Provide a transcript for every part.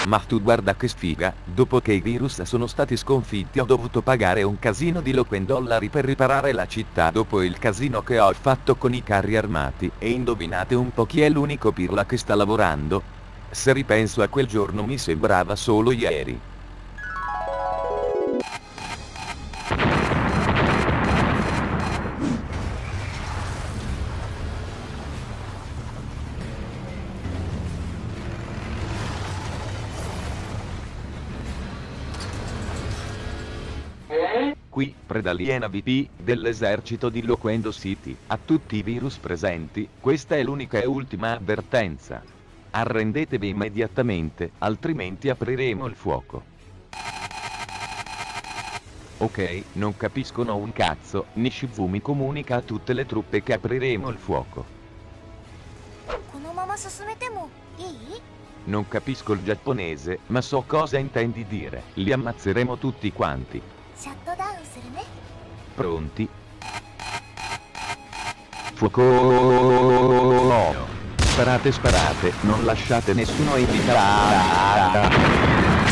Ma tu guarda che sfiga, dopo che i virus sono stati sconfitti ho dovuto pagare un casino di $10 per riparare la città dopo il casino che ho fatto con i carri armati, e indovinate un po' chi è l'unico pirla che sta lavorando? Se ripenso a quel giorno mi sembrava solo ieri. Qui, Predalien AVP, dell'esercito di Loquendo City, a tutti i virus presenti, questa è l'unica e ultima avvertenza. Arrendetevi immediatamente, altrimenti apriremo il fuoco. Ok, non capiscono un cazzo, Nishizumi comunica a tutte le truppe che apriremo il fuoco. このまま進めてもいい？ Non capisco il giapponese, ma so cosa intendi dire. Li ammazzeremo tutti quanti. シャットダウンするね。 Pronti? Fuoco! Sparate, sparate, non lasciate nessuno evitare.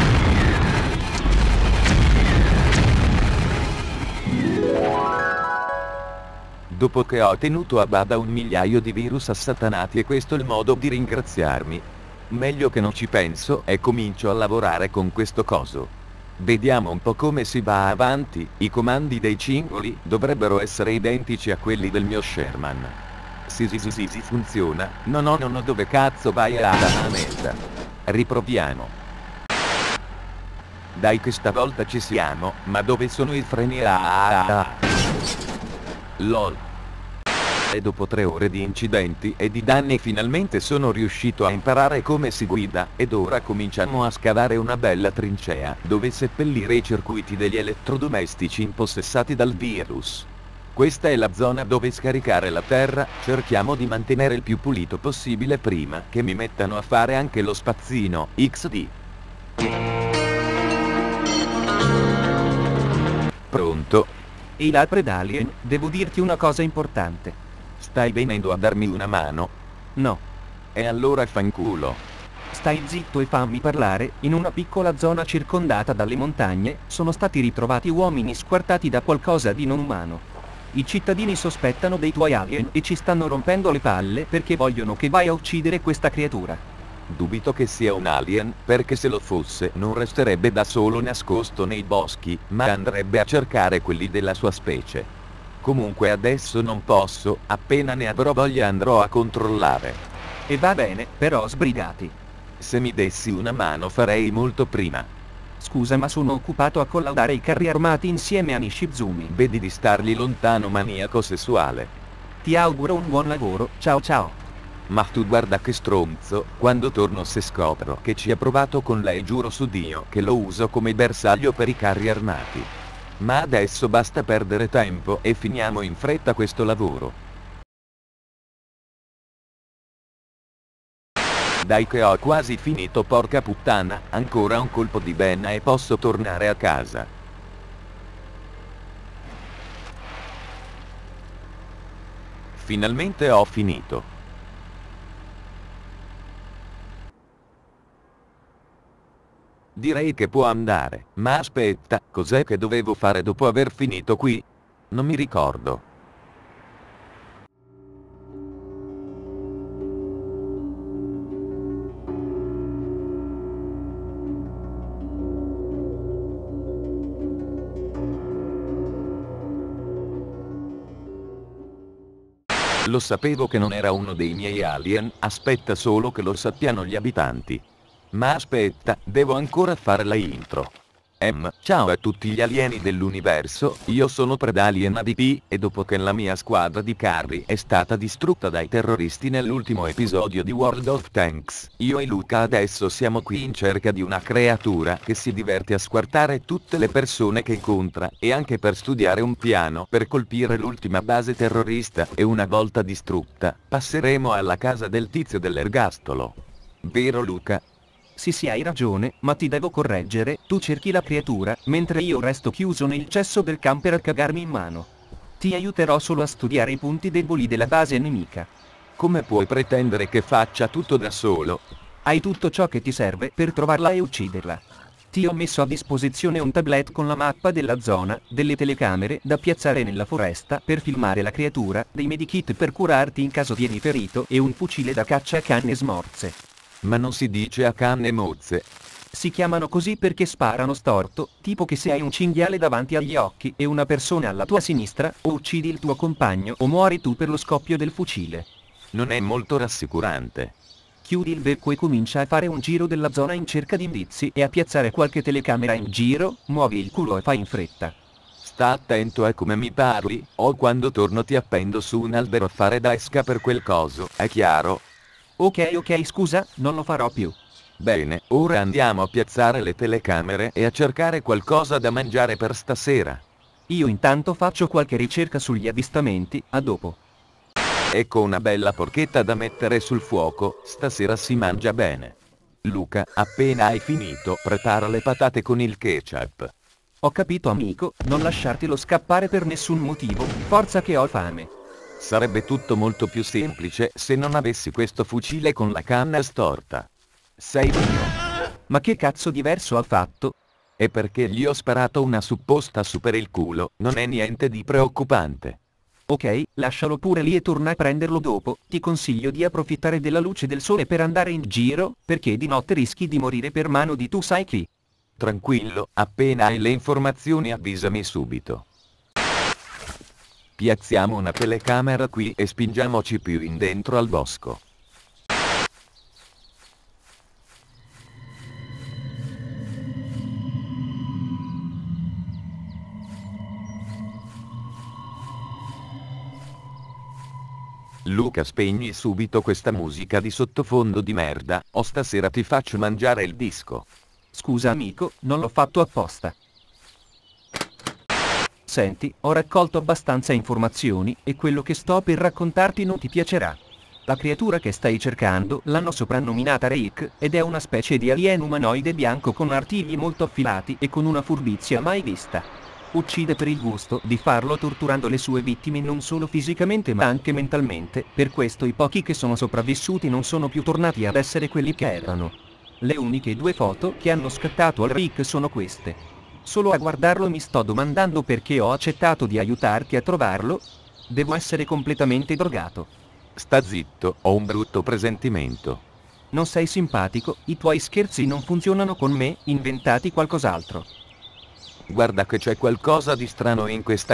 Dopo che ho tenuto a bada 1.000.000 di virus assatanati, e questo è il modo di ringraziarmi. Meglio che non ci penso e comincio a lavorare con questo coso. Vediamo un po' come si va avanti. I comandi dei cingoli dovrebbero essere identici a quelli del mio Sherman. Sì, funziona. No, dove cazzo vai a merda? Riproviamo. Dai che stavolta ci siamo, ma dove sono i freni? LOL. E dopo 3 ore di incidenti e di danni finalmente sono riuscito a imparare come si guida, ed ora cominciamo a scavare una bella trincea, dove seppellire i circuiti degli elettrodomestici impossessati dal virus. Questa è la zona dove scaricare la terra, cerchiamo di mantenere il più pulito possibile prima che mi mettano a fare anche lo spazzino XD. Pronto? Ehi là Predalien, devo dirti una cosa importante. Stai venendo a darmi una mano? No. E allora fanculo. Stai zitto e fammi parlare. In una piccola zona circondata dalle montagne, sono stati ritrovati uomini squartati da qualcosa di non umano. I cittadini sospettano dei tuoi alien e ci stanno rompendo le palle perché vogliono che vai a uccidere questa creatura. Dubito che sia un alien, perché se lo fosse non resterebbe da solo nascosto nei boschi, ma andrebbe a cercare quelli della sua specie. Comunque adesso non posso, appena ne avrò voglia andrò a controllare. E va bene, però sbrigati. Se mi dessi una mano farei molto prima. Scusa, ma sono occupato a collaudare i carri armati insieme a Nishizumi. Vedi di stargli lontano, maniaco sessuale. Ti auguro un buon lavoro, ciao ciao. Ma tu guarda che stronzo, quando torno se scopro che ci ha provato con lei giuro su Dio che lo uso come bersaglio per i carri armati. Ma adesso basta perdere tempo e finiamo in fretta questo lavoro. Dai che ho quasi finito, porca puttana, ancora un colpo di benna e posso tornare a casa. Finalmente ho finito. Direi che può andare, ma aspetta, cos'è che dovevo fare dopo aver finito qui? Non mi ricordo. Lo sapevo che non era uno dei miei alien, aspetta solo che lo sappiano gli abitanti. Ma aspetta, devo ancora fare la intro. Ciao a tutti gli alieni dell'universo, io sono Predalien AVP, e dopo che la mia squadra di carri è stata distrutta dai terroristi nell'ultimo episodio di World of Tanks, io e Luca adesso siamo qui in cerca di una creatura che si diverte a squartare tutte le persone che incontra, e anche per studiare un piano per colpire l'ultima base terrorista, e una volta distrutta, passeremo alla casa del tizio dell'ergastolo. Vero Luca? Sì, hai ragione, ma ti devo correggere, tu cerchi la creatura, mentre io resto chiuso nel cesso del camper a cagarmi in mano. Ti aiuterò solo a studiare i punti deboli della base nemica. Come puoi pretendere che faccia tutto da solo? Hai tutto ciò che ti serve per trovarla e ucciderla. Ti ho messo a disposizione un tablet con la mappa della zona, delle telecamere da piazzare nella foresta per filmare la creatura, dei medikit per curarti in caso vieni ferito e un fucile da caccia a canne smorze. Ma non si dice a canne mozze. Si chiamano così perché sparano storto, tipo che se hai un cinghiale davanti agli occhi e una persona alla tua sinistra, o uccidi il tuo compagno o muori tu per lo scoppio del fucile. Non è molto rassicurante. Chiudi il becco e comincia a fare un giro della zona in cerca di indizi e a piazzare qualche telecamera in giro, muovi il culo e fai in fretta. Sta attento a come mi parli, o quando torno ti appendo su un albero a fare da esca per quel coso, è chiaro? Ok, scusa, non lo farò più. Bene, ora andiamo a piazzare le telecamere e a cercare qualcosa da mangiare per stasera. Io intanto faccio qualche ricerca sugli avvistamenti, a dopo. Ecco una bella porchetta da mettere sul fuoco, stasera si mangia bene. Luca, appena hai finito, prepara le patate con il ketchup. Ho capito amico, non lasciartelo scappare per nessun motivo, forza che ho fame. Sarebbe tutto molto più semplice se non avessi questo fucile con la canna storta. Sei mio. Ma che cazzo diverso ha fatto? E perché gli ho sparato una supposta su per il culo, non è niente di preoccupante. Ok, lascialo pure lì e torna a prenderlo dopo, ti consiglio di approfittare della luce del sole per andare in giro, perché di notte rischi di morire per mano di tu sai chi. Tranquillo, appena hai le informazioni avvisami subito. Piazziamo una telecamera qui e spingiamoci più in dentro al bosco. Luca, spegni subito questa musica di sottofondo di merda, o stasera ti faccio mangiare il disco. Scusa amico, non l'ho fatto apposta. Senti, ho raccolto abbastanza informazioni e quello che sto per raccontarti non ti piacerà. La creatura che stai cercando l'hanno soprannominata Reik ed è una specie di alien umanoide bianco con artigli molto affilati e con una furbizia mai vista. Uccide per il gusto di farlo torturando le sue vittime non solo fisicamente ma anche mentalmente, per questo i pochi che sono sopravvissuti non sono più tornati ad essere quelli che erano. Le uniche 2 foto che hanno scattato al Reik sono queste. Solo a guardarlo mi sto domandando perché ho accettato di aiutarti a trovarlo. Devo essere completamente drogato. Sta zitto, ho un brutto presentimento. Non sei simpatico, i tuoi scherzi non funzionano con me, inventati qualcos'altro. Guarda che c'è qualcosa di strano in questa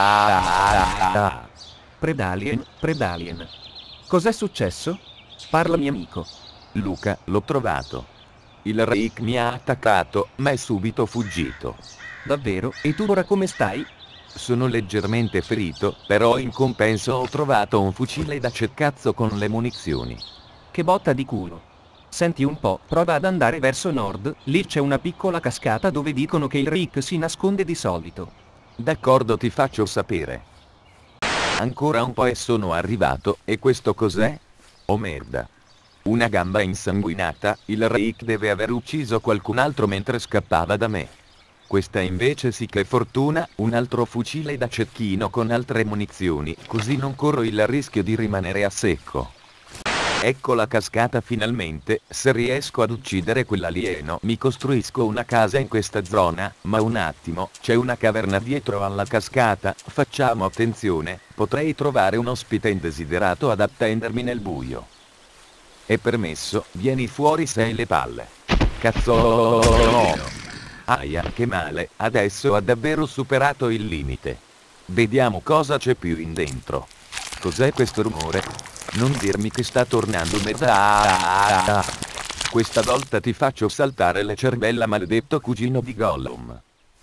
casa. Predalien. Cos'è successo? Parlami amico. Luca, l'ho trovato. Il Reik mi ha attaccato, ma è subito fuggito. Davvero? E tu ora come stai? Sono leggermente ferito, però in compenso ho trovato un fucile da cercazzo con le munizioni. Che botta di culo. Senti un po', prova ad andare verso nord, lì c'è una piccola cascata dove dicono che il Reik si nasconde di solito. D'accordo, ti faccio sapere. Ancora un po' e sono arrivato, e questo cos'è? Oh merda. Una gamba insanguinata, il Reik deve aver ucciso qualcun altro mentre scappava da me. Questa invece sì che fortuna, un altro fucile da cecchino con altre munizioni, così non corro il rischio di rimanere a secco. Ecco la cascata finalmente, se riesco ad uccidere quell'alieno mi costruisco una casa in questa zona, ma un attimo, c'è una caverna dietro alla cascata, facciamo attenzione, potrei trovare un ospite indesiderato ad attendermi nel buio. È permesso, vieni fuori se hai le palle. Cazzo! Aia, che male, adesso ha davvero superato il limite. Vediamo cosa c'è più in dentro. Cos'è questo rumore? Non dirmi che sta tornando merda. Questa volta ti faccio saltare le cervella, maledetto cugino di Gollum.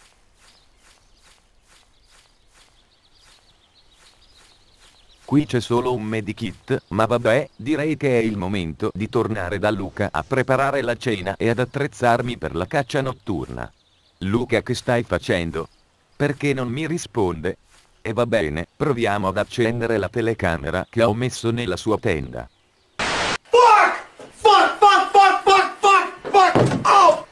Qui c'è solo un medikit, ma vabbè, direi che è il momento di tornare da Luca a preparare la cena e ad attrezzarmi per la caccia notturna. Luca, che stai facendo? Perché non mi risponde? E va bene, proviamo ad accendere la telecamera che ho messo nella sua tenda. Oh!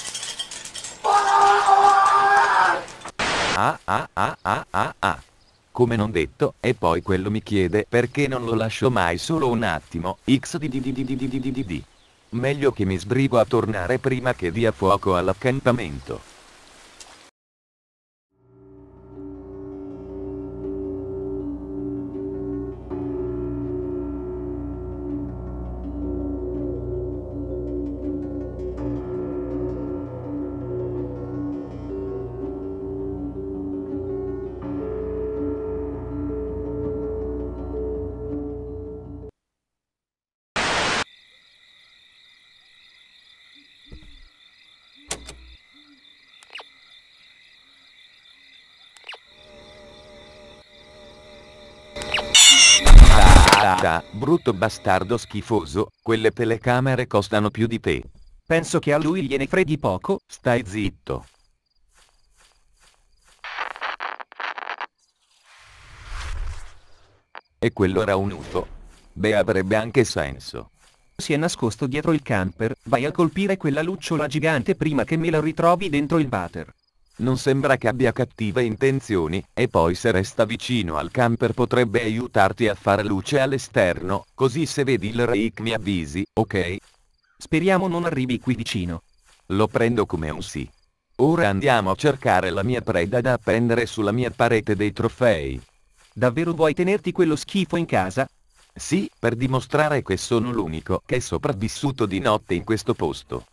Ah. come non detto, e poi quello mi chiede perché non lo lascio mai solo un attimo, xddddddddd. Meglio che mi sbrigo a tornare prima che dia fuoco all'accampamento. Brutto bastardo schifoso, quelle telecamere costano più di te. Penso che a lui gliene freghi poco. Stai zitto. E quello era un UFO? Beh, avrebbe anche senso. Si è nascosto dietro il camper, vai a colpire quella lucciola gigante prima che me la ritrovi dentro il water. Non sembra che abbia cattive intenzioni, e poi se resta vicino al camper potrebbe aiutarti a fare luce all'esterno, così se vedi il Rick mi avvisi, ok? Speriamo non arrivi qui vicino. Lo prendo come un sì. Ora andiamo a cercare la mia preda da appendere sulla mia parete dei trofei. Davvero vuoi tenerti quello schifo in casa? Sì, per dimostrare che sono l'unico che è sopravvissuto di notte in questo posto.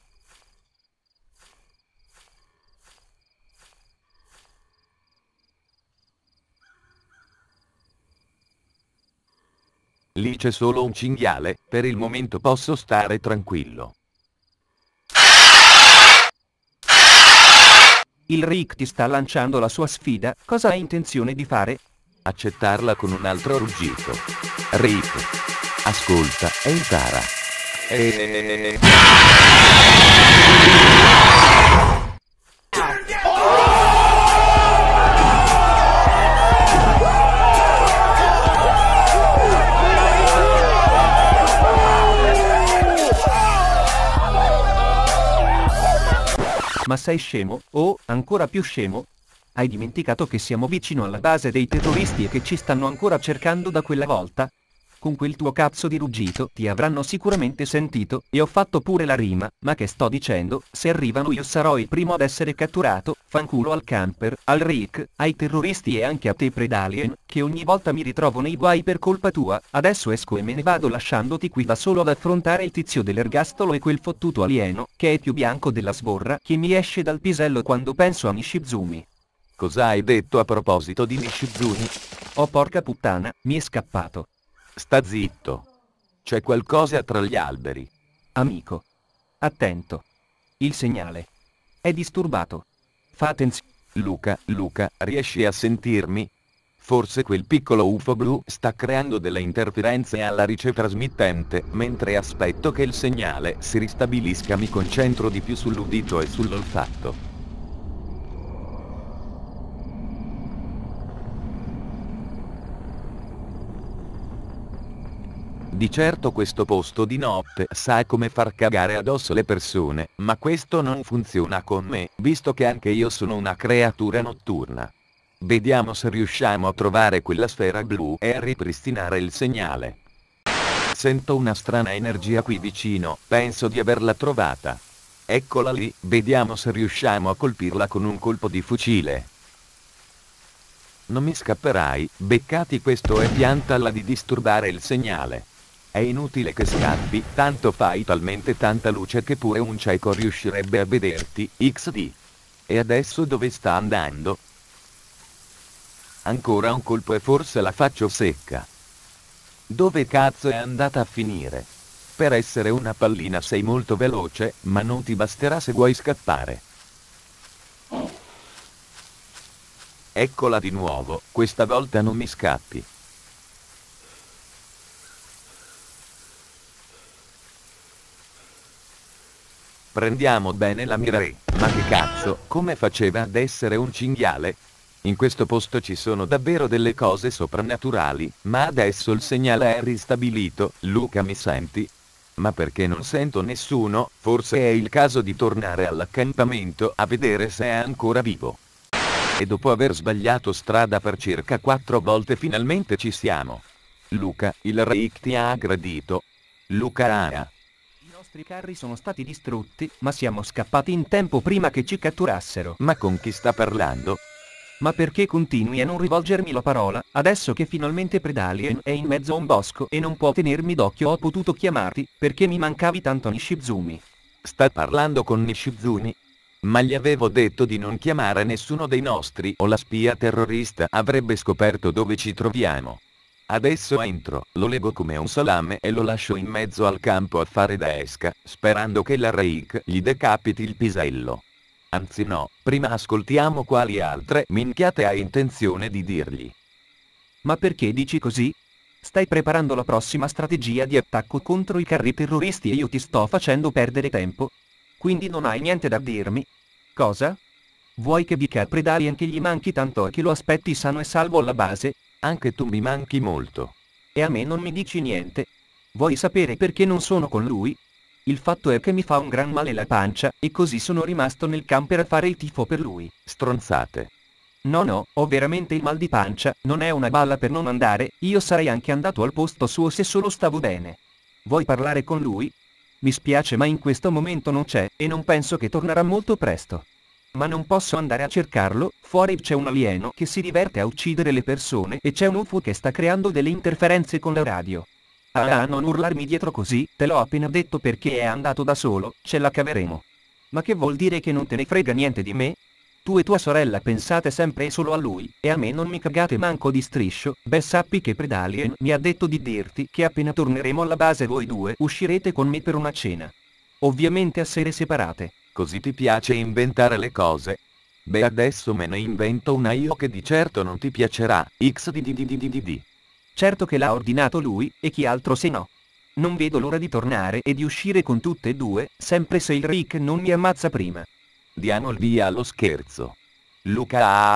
Lì c'è solo un cinghiale, per il momento posso stare tranquillo. Il Rick ti sta lanciando la sua sfida, cosa hai intenzione di fare? Accettarla con un altro ruggito. Rick, ascolta e impara. Ma sei scemo? O, ancora più scemo? Hai dimenticato che siamo vicino alla base dei terroristi e che ci stanno ancora cercando da quella volta? Con quel tuo cazzo di ruggito ti avranno sicuramente sentito, e ho fatto pure la rima, ma che sto dicendo, se arrivano io sarò il primo ad essere catturato, fanculo al camper, al Rick, ai terroristi e anche a te Predalien, che ogni volta mi ritrovo nei guai per colpa tua, adesso esco e me ne vado lasciandoti qui da solo ad affrontare il tizio dell'ergastolo e quel fottuto alieno, che è più bianco della sborra, che mi esce dal pisello quando penso a Nishizumi. Cosa hai detto a proposito di Nishizumi? Oh porca puttana, mi è scappato. Sta zitto. C'è qualcosa tra gli alberi. Amico. Attento. Il segnale. È disturbato. Fa attenzione. Luca, riesci a sentirmi? Forse quel piccolo UFO blu sta creando delle interferenze alla ricetrasmittente, mentre aspetto che il segnale si ristabilisca mi concentro di più sull'udito e sull'olfatto. Di certo questo posto di notte sa come far cagare addosso le persone, ma questo non funziona con me, visto che anche io sono una creatura notturna. Vediamo se riusciamo a trovare quella sfera blu e a ripristinare il segnale. Sento una strana energia qui vicino, penso di averla trovata. Eccola lì, vediamo se riusciamo a colpirla con un colpo di fucile. Non mi scapperai, beccati questo e piantala di disturbare il segnale. È inutile che scappi, tanto fai talmente tanta luce che pure un cieco riuscirebbe a vederti, XD. E adesso dove sta andando? Ancora un colpo e forse la faccio secca. Dove cazzo è andata a finire? Per essere una pallina sei molto veloce, ma non ti basterà se vuoi scappare. Eccola di nuovo, questa volta non mi scappi. Prendiamo bene la mira. Ma che cazzo, come faceva ad essere un cinghiale? In questo posto ci sono davvero delle cose soprannaturali, ma adesso il segnale è ristabilito. Luca, mi senti? Ma perché non sento nessuno? Forse è il caso di tornare all'accampamento a vedere se è ancora vivo. E dopo aver sbagliato strada per circa 4 volte finalmente ci siamo. Luca, il Reik ti ha aggredito. Luca. I nostri carri sono stati distrutti, ma siamo scappati in tempo prima che ci catturassero. Ma con chi sta parlando? Ma perché continui a non rivolgermi la parola, adesso che finalmente Predalien è in mezzo a un bosco e non può tenermi d'occhio? Ho potuto chiamarti, perché mi mancavi tanto Nishizumi. Sta parlando con Nishizumi? Ma gli avevo detto di non chiamare nessuno dei nostri o la spia terrorista avrebbe scoperto dove ci troviamo. Adesso entro, lo lego come un salame e lo lascio in mezzo al campo a fare da esca, sperando che la Reik gli decapiti il pisello. Anzi no, prima ascoltiamo quali altre minchiate hai intenzione di dirgli. Ma perché dici così? Stai preparando la prossima strategia di attacco contro i carri terroristi e io ti sto facendo perdere tempo? Quindi non hai niente da dirmi? Cosa? Vuoi che dica a Predalien che gli manchi tanto e che lo aspetti sano e salvo alla base? Anche tu mi manchi molto. E a me non mi dici niente? Vuoi sapere perché non sono con lui? Il fatto è che mi fa un gran male la pancia, e così sono rimasto nel camper a fare il tifo per lui. Stronzate. No, ho veramente il mal di pancia, non è una balla per non andare, io sarei anche andato al posto suo se solo stavo bene. Vuoi parlare con lui? Mi spiace ma in questo momento non c'è, e non penso che tornerà molto presto. Ma non posso andare a cercarlo, fuori c'è un alieno che si diverte a uccidere le persone e c'è un UFO che sta creando delle interferenze con la radio. Non urlarmi dietro così, te l'ho appena detto perché è andato da solo, ce la caveremo. Ma che vuol dire che non te ne frega niente di me? Tu e tua sorella pensate sempre e solo a lui, e a me non mi cagate manco di striscio. Beh, sappi che Predalien mi ha detto di dirti che appena torneremo alla base voi due uscirete con me per una cena. Ovviamente a sere separate. Così ti piace inventare le cose? Beh, adesso me ne invento una io che di certo non ti piacerà. XDDDDDD. Certo che l'ha ordinato lui, e chi altro se no. Non vedo l'ora di tornare e di uscire con tutte e due, sempre se il Rick non mi ammazza prima. Diamo il via allo scherzo. Luca,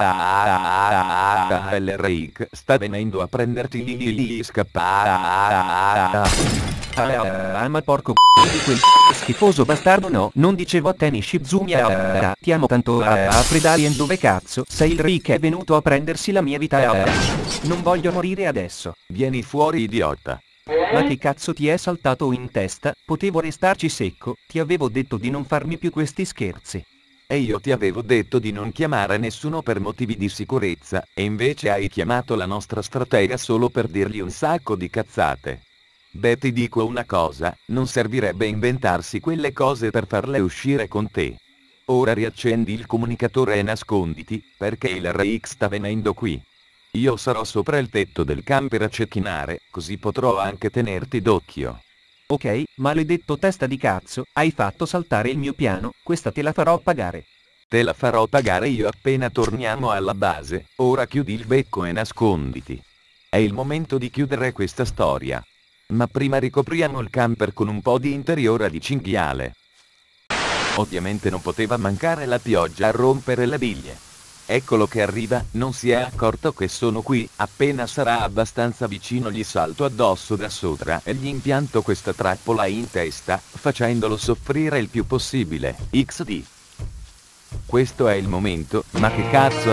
il Rick sta venendo a prenderti, scappa. Ma porco di quel schifoso bastardo. No, non dicevo a te Nishizumi. Ti amo tanto. Predalien, dove cazzo sei? Il Rick è venuto a prendersi la mia vita. Non voglio morire adesso. Vieni fuori, idiota. Ma che cazzo ti è saltato in testa? Potevo restarci secco, ti avevo detto di non farmi più questi scherzi. E io ti avevo detto di non chiamare nessuno per motivi di sicurezza, e invece hai chiamato la nostra stratega solo per dirgli un sacco di cazzate. Beh, ti dico una cosa, non servirebbe inventarsi quelle cose per farle uscire con te. Ora riaccendi il comunicatore e nasconditi, perché il Reik sta venendo qui. Io sarò sopra il tetto del camper a cecchinare, così potrò anche tenerti d'occhio. Ok, maledetto testa di cazzo, hai fatto saltare il mio piano, questa te la farò pagare. Te la farò pagare io appena torniamo alla base, ora chiudi il becco e nasconditi. È il momento di chiudere questa storia. Ma prima ricopriamo il camper con un po' di interiora di cinghiale. Ovviamente non poteva mancare la pioggia a rompere le biglie. Eccolo che arriva, non si è accorto che sono qui, appena sarà abbastanza vicino gli salto addosso da sopra e gli impianto questa trappola in testa, facendolo soffrire il più possibile. XD. Questo è il momento, ma che cazzo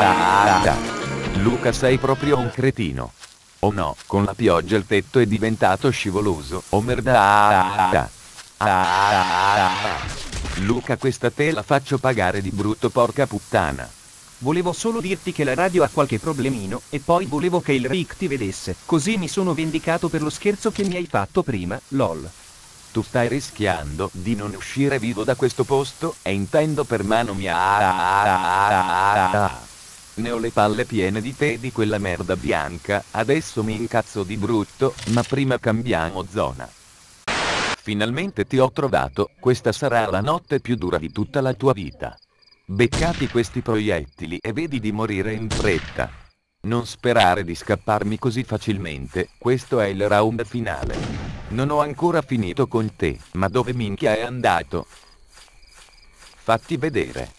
Luca, sei proprio un cretino. Oh no, con la pioggia il tetto è diventato scivoloso, oh merda. Luca, questa te la faccio pagare di brutto, porca puttana. Volevo solo dirti che la radio ha qualche problemino, e poi volevo che il Rick ti vedesse, così mi sono vendicato per lo scherzo che mi hai fatto prima, lol. Tu stai rischiando di non uscire vivo da questo posto, e intendo per mano mia. Ne ho le palle piene di te e di quella merda bianca, adesso mi incazzo di brutto, ma prima cambiamo zona. Finalmente ti ho trovato, questa sarà la notte più dura di tutta la tua vita. Beccati questi proiettili e vedi di morire in fretta. Non sperare di scapparmi così facilmente, questo è il round finale. Non ho ancora finito con te, ma dove minchia è andato? Fatti vedere.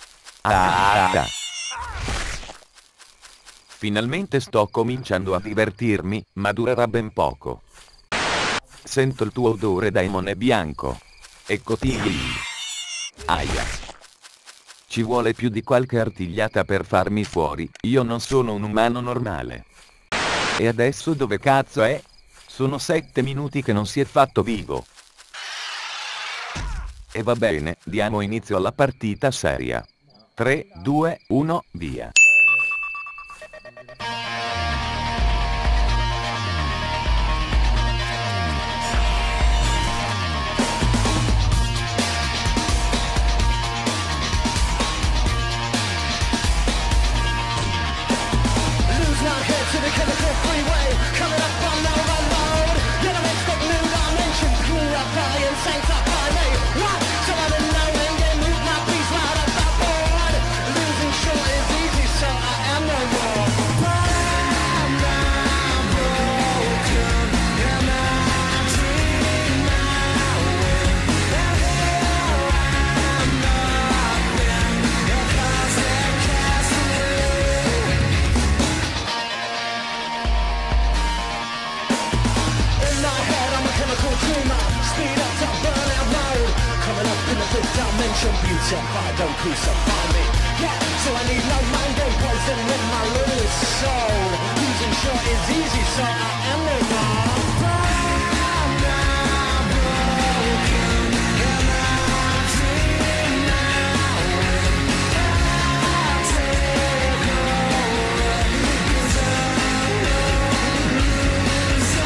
Finalmente sto cominciando a divertirmi, ma durerà ben poco. Sento il tuo odore daimone bianco. Eccoti lì. Aia. Ci vuole più di qualche artigliata per farmi fuori, io non sono un umano normale. E adesso dove cazzo è? Sono 7 minuti che non si è fatto vivo. E va bene, diamo inizio alla partita seria. 3, 2, 1, via. Beautify, don't crucify me. Yeah, so I need no mind game poison in my loose soul. Losing short is easy, so I am no more. I'm not broken, and I'm free now. I'll take over, 'cause I'm losing. So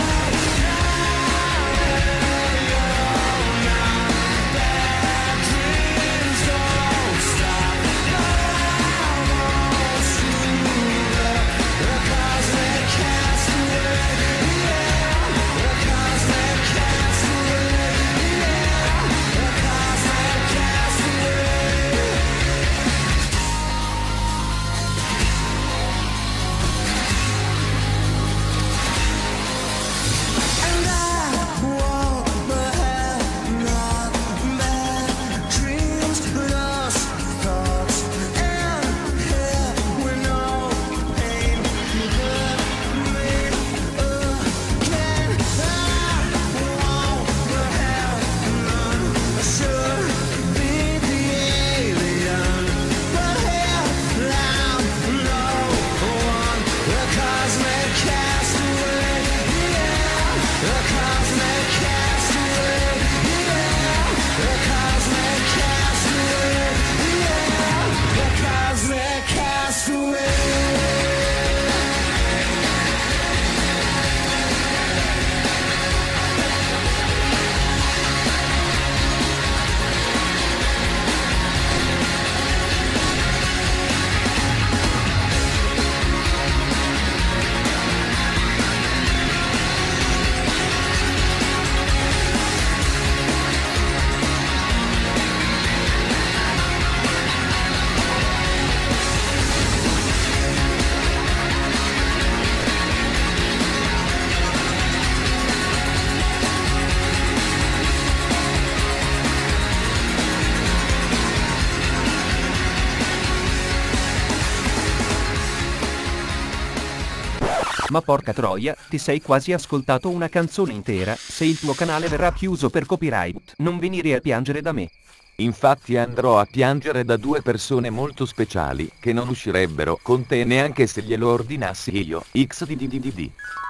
Ma porca troia, ti sei quasi ascoltato una canzone intera, se il tuo canale verrà chiuso per copyright, non venire a piangere da me. Infatti andrò a piangere da due persone molto speciali, che non uscirebbero con te neanche se glielo ordinassi io, XDDDD.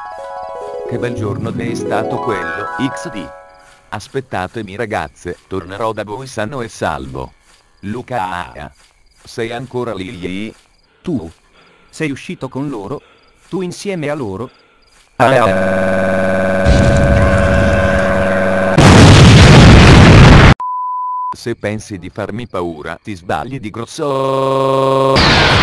Che bel giorno è stato quello, XD. Aspettatemi ragazze, tornerò da voi sano e salvo. Luca. Sei ancora lì? Tu? Sei uscito con loro? Tu insieme a loro? Se pensi di farmi paura, ti sbagli di grosso.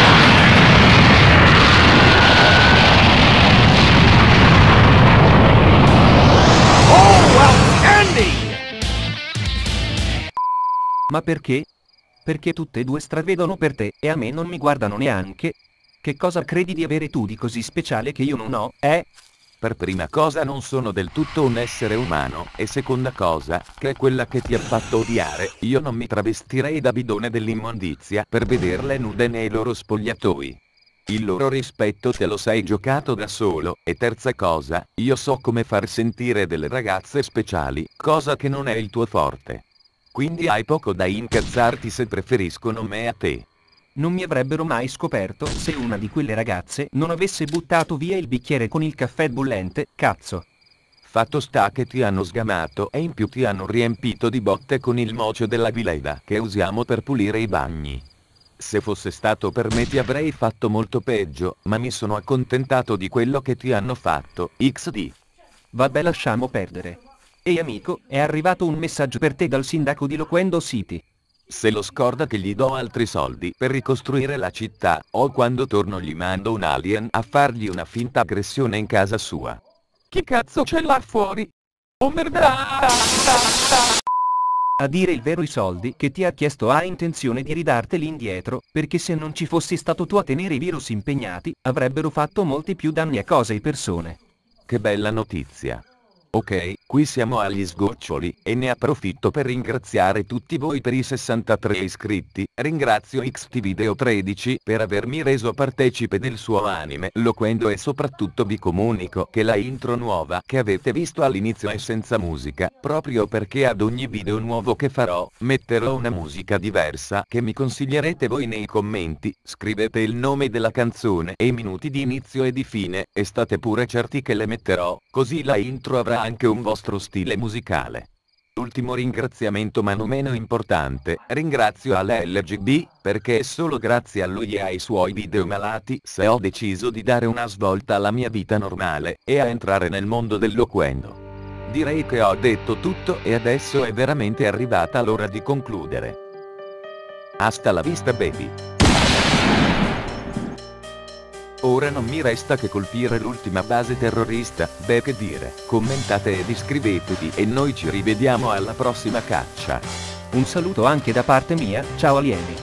Ma perché? Perché tutte e due stravedono per te e a me non mi guardano neanche? Che cosa credi di avere tu di così speciale che io non ho, eh? Per prima cosa non sono del tutto un essere umano, e seconda cosa, che è quella che ti ha fatto odiare, io non mi travestirei da bidone dell'immondizia per vederle nude nei loro spogliatoi. Il loro rispetto te lo sei giocato da solo, e terza cosa, io so come far sentire delle ragazze speciali, cosa che non è il tuo forte. Quindi hai poco da incazzarti se preferiscono me a te. Non mi avrebbero mai scoperto se una di quelle ragazze non avesse buttato via il bicchiere con il caffè bollente, cazzo. Fatto sta che ti hanno sgamato e in più ti hanno riempito di botte con il mocio della vileda che usiamo per pulire i bagni. Se fosse stato per me ti avrei fatto molto peggio, ma mi sono accontentato di quello che ti hanno fatto, XD. Vabbè, lasciamo perdere. Ehi amico, è arrivato un messaggio per te dal sindaco di Loquendo City. Se lo scorda che gli do altri soldi per ricostruire la città, o quando torno gli mando un alien a fargli una finta aggressione in casa sua. Chi cazzo c'è là fuori? Oh merda! A dire il vero, i soldi che ti ha chiesto ha intenzione di ridarteli indietro, perché se non ci fossi stato tu a tenere i virus impegnati, avrebbero fatto molti più danni a cose e persone. Che bella notizia. Ok, qui siamo agli sgoccioli, e ne approfitto per ringraziare tutti voi per i 63 iscritti, ringrazio XTvideo13 per avermi reso partecipe del suo anime Loquendo e soprattutto vi comunico che la intro nuova che avete visto all'inizio è senza musica, proprio perché ad ogni video nuovo che farò, metterò una musica diversa che mi consiglierete voi nei commenti, scrivete il nome della canzone e i minuti di inizio e di fine, e state pure certi che le metterò, così la intro avrà anche un vostro stile musicale. Ultimo ringraziamento ma non meno importante, ringrazio Ale LGB, perché è solo grazie a lui e ai suoi video malati se ho deciso di dare una svolta alla mia vita normale, e a entrare nel mondo del loquendo. Direi che ho detto tutto e adesso è veramente arrivata l'ora di concludere. Hasta la vista baby. Ora non mi resta che colpire l'ultima base terrorista, beh che dire, commentate ed iscrivetevi e noi ci rivediamo alla prossima caccia. Un saluto anche da parte mia, ciao alieni.